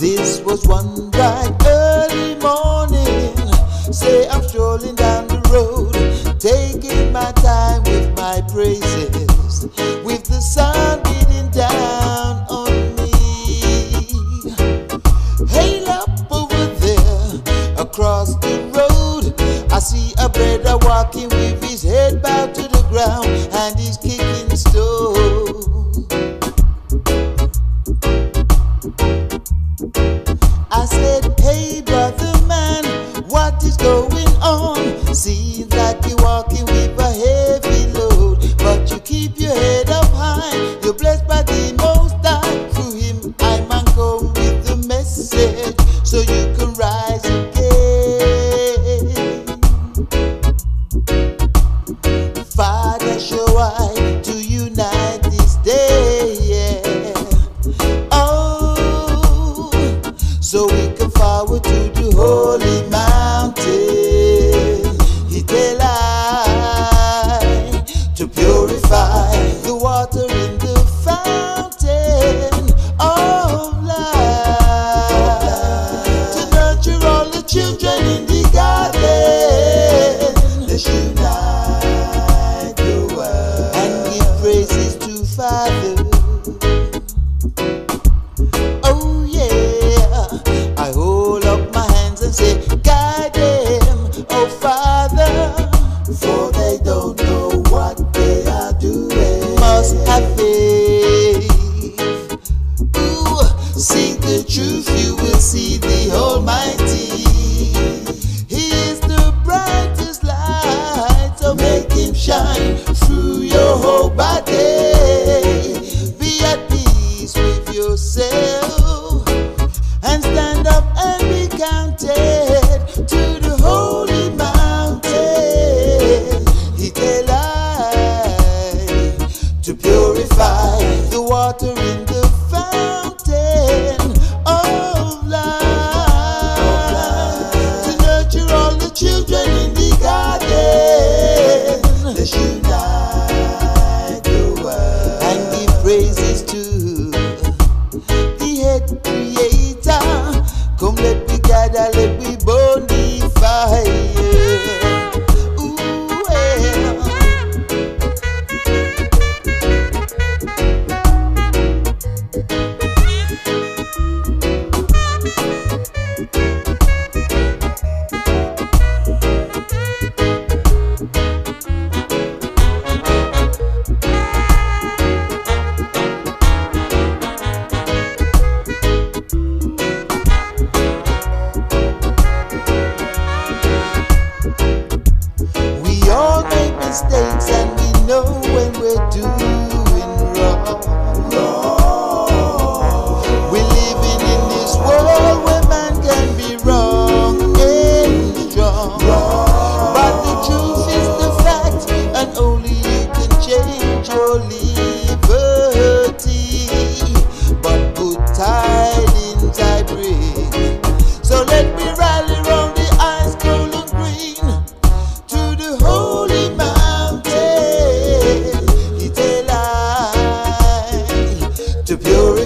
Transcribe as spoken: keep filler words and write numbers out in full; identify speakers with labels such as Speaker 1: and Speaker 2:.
Speaker 1: This was one bright early morning. Say I'm strolling down the road, taking my time with my praises, with the sun beating down on me. Hail up over there, across the road, I see a brother walking with his head bowed to the ground, and he's kicking stone. I said, hey brother man, what is going on? Seems like you're walking with a heavy load, but you keep your head up high. You're blessed by the Most High. Through him I man come with the message, so you can rise again. Father, show I to unite this day, yeah. Oh, so we can forward to the holy mountain. He tell I to purify the water in the fountain of life, to nurture all the children in the garden. Let's unite the world and give praises to Father. Oh yeah, I hold up my hands and say, guide them, oh Father, for they don't know what they are doing. Must have faith. Ooh, seek the truth, you will see the Almighty. He is the brightest light, so make him shine through your whole body. Be at peace with yourself and stand up and be counted to the holy mountain. He tell I to purify the water in the fountain of life, to nurture all the children in the garden. Let's unite the world and give praises to the head creator. Come, let me gather, let me burn the fire. Ooh, we all make mistakes and we know when we're doing wrong. We're living in this world where man can be wrong and strong. But the truth is the fact, and only you can change your liberty. But good tidings I bring, so let me rally round the ice cold and green to the holy mountain. He tell I to purify